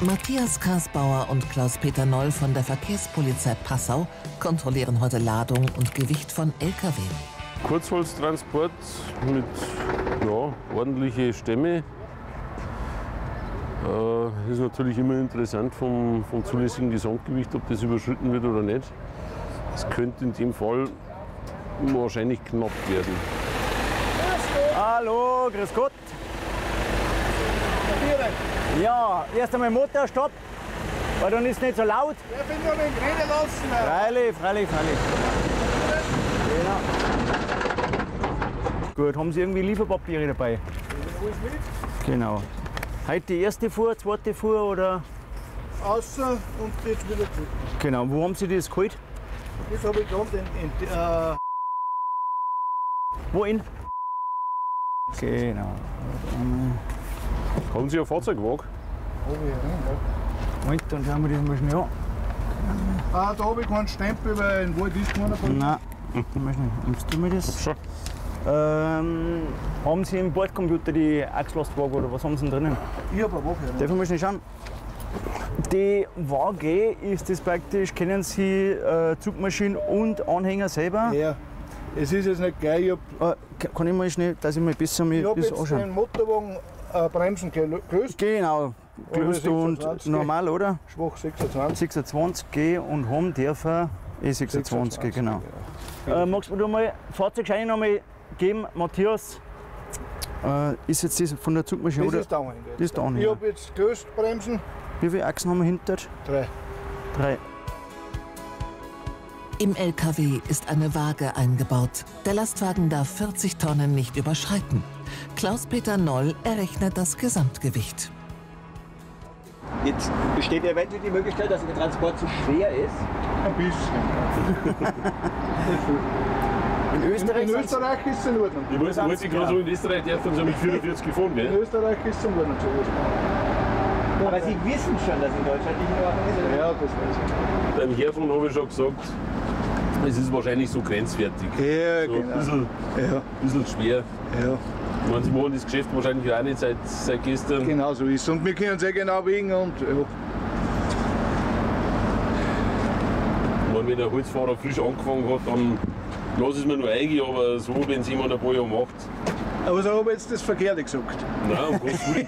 Matthias Karsbauer und Klaus-Peter Noll von der Verkehrspolizei Passau kontrollieren heute Ladung und Gewicht von Lkw. Kurzholztransport mit ordentlichen Stämme. Ist natürlich immer interessant vom zulässigen Gesamtgewicht, ob das überschritten wird oder nicht. Es könnte in dem Fall wahrscheinlich knapp werden. Hallo, grüß Gott. Ja, erst einmal Motor stopp, weil dann ist es nicht so laut. Ich bin nur mit reden lassen. Freilich. Genau. Gut, haben Sie irgendwie Lieferpapiere dabei? Alles mit. Genau. Heute die erste Fuhr, zweite Fuhr oder? Außer und jetzt wieder zurück. Genau, wo haben Sie das geholt? Das habe ich gerade Wohin? Genau. Haben Sie einen Fahrzeugwagen? Moment, dann schauen wir das mal schnell an. Da habe ich keinen Stempel, weil in Wald ist keiner. Nein, mal schnell. Nimmst du mir das? Schon. Haben Sie im Bordcomputer die Achslastwaage oder was haben Sie denn drinnen? Ich habe eine Woche. Darf ich mal schnell schauen? Die Waage ist das praktisch, kennen Sie Zugmaschine und Anhänger selber? Ja. Es ist jetzt nicht geil. Kann ich mal schnell, dass ich mal besser mir Ich habe das jetzt anschauen? den Motorwagen Bremsen gelöst. Genau, gelöst und 26. normal, oder? Schwach 26. 26G und haben dürfen E26, genau. Magst du mir mal Fahrzeugscheine noch mal geben, Matthias? Ist jetzt das von der Zugmaschine? Das oder? ist der Anhänger. Das ist der Ich Anhänger. habe jetzt gelöst Bremsen. Wie viele Achsen haben wir hinter? 3. 3. Im Lkw ist eine Waage eingebaut. Der Lastwagen darf 40 Tonnen nicht überschreiten. Klaus-Peter Noll errechnet das Gesamtgewicht. Jetzt besteht eventuell die Möglichkeit, dass der Transport zu schwer ist. Ein bisschen. In Österreich, In Österreich ist es in Ordnung. Ich wollte gerade so, in Österreich darf man so mit 44 gefahren, In gell? Österreich ist es in Ordnung. Aber Sie wissen schon, dass in Deutschland nicht in Ordnung ist, oder? Ja, das weiß ich. Beim Herfahren habe ich schon gesagt, es ist wahrscheinlich so grenzwertig. Ja, So ein bisschen schwer. Ja, Ich meine, Sie machen das Geschäft wahrscheinlich auch nicht seit gestern. genau so ist es. Und wir können es genau wiegen. Und, ja. Ich meine, wenn der Holzfahrer frisch angefangen hat, dann lasse ich es mir nur eigen, aber so, wenn es jemand ein paar Jahre macht. Aber so habe ich jetzt das Verkehrte gesagt. Nein, um Gottes Willen.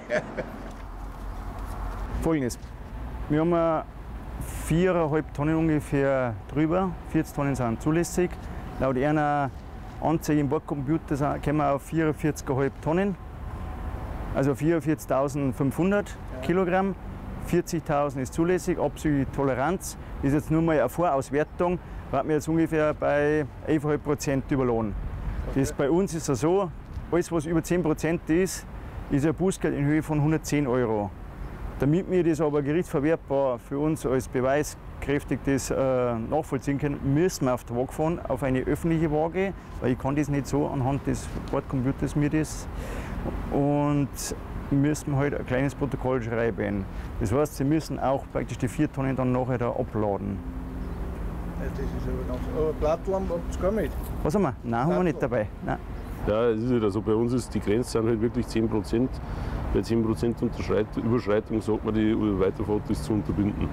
Folgendes. Wir haben 4,5 Tonnen ungefähr drüber. 40 Tonnen sind zulässig. Laut einer Anzeige im Bordcomputer kommen wir auf 44,5 Tonnen. Also 44.500 Kilogramm. 40.000 ist zulässig, abzüglich Toleranz. Das ist jetzt nur mal eine Vorauswertung. Da hat wir jetzt ungefähr bei 11,5% überlohnt. Das bei uns ist es so, alles was über 10% ist ein Bußgeld in Höhe von 110 €. Damit wir das aber gerichtsverwertbar für uns als beweiskräftig das nachvollziehen können, müssen wir auf die Waage fahren, auf eine öffentliche Waage, weil ich kann das nicht so anhand des Bordcomputers mir das. Und müssen halt ein kleines Protokoll schreiben. Das heißt, sie müssen auch praktisch die 4 Tonnen dann nachher da abladen. Das ist aber ganz. Aber Blattlamm habt ihr gar mit. Was haben wir? Nein, haben wir nicht dabei. Nein. Ja, es ist halt also bei uns ist die Grenze sind halt wirklich 10%. Bei 10% Überschreitung sagt man, die Weiterfahrt ist zu unterbinden.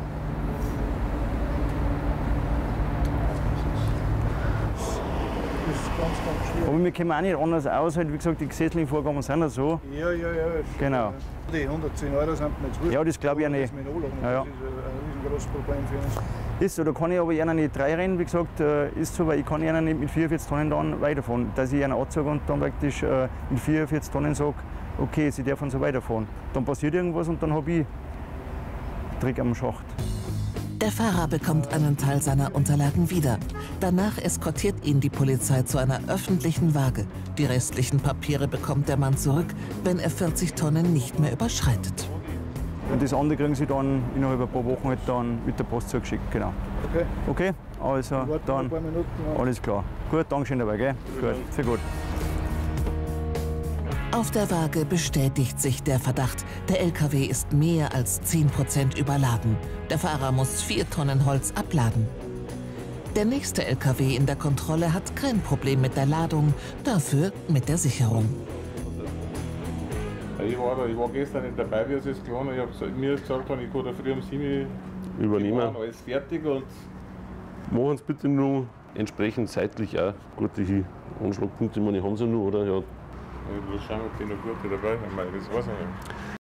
Das ist ganz schwierig. Aber wir kommen auch nicht anders aus. Halt, wie gesagt, die gesetzlichen Vorgaben sind ja so. Ja. Genau. Die 110 € sind mir jetzt wurscht. Ja, das glaube ich auch nicht. Das mit Anlagen, Ja, ja. das ist ein riesengroßes Problem für uns. Ist so, da kann ich aber einer nicht 3 rennen, wie gesagt, ist so, weil ich kann einer nicht mit 44 Tonnen dann weiterfahren. Dass ich einen anzeige und dann praktisch mit 44 Tonnen sage, okay, sie dürfen so weiterfahren. Dann passiert irgendwas und dann habe ich Trick am Schacht. Der Fahrer bekommt einen Teil seiner Unterlagen wieder. Danach eskortiert ihn die Polizei zu einer öffentlichen Waage. Die restlichen Papiere bekommt der Mann zurück, wenn er 40 Tonnen nicht mehr überschreitet. Und das andere kriegen sie dann innerhalb ein paar Wochen halt dann mit der Post zugeschickt. Genau. Okay. Okay, also Warten wir ein dann paar Minuten. alles klar. Gut, Dankeschön dabei, gell? Gut, sehr gut. Auf der Waage bestätigt sich der Verdacht. Der LKW ist mehr als 10% überladen. Der Fahrer muss 4 Tonnen Holz abladen. Der nächste LKW in der Kontrolle hat kein Problem mit der Ladung, dafür mit der Sicherung. Ich war gestern nicht dabei, wie es ist gelaufen. Mir ist gesagt, ich kann da früh um 7 Uhr Übernehmen. alles fertig und Machen Sie bitte nur entsprechend zeitlich auch gute Anschlagpunkte. Ich meine, haben Sie noch, oder? Ja. ich will schauen, ob die noch gute dabei sind. Das weiß ich nicht.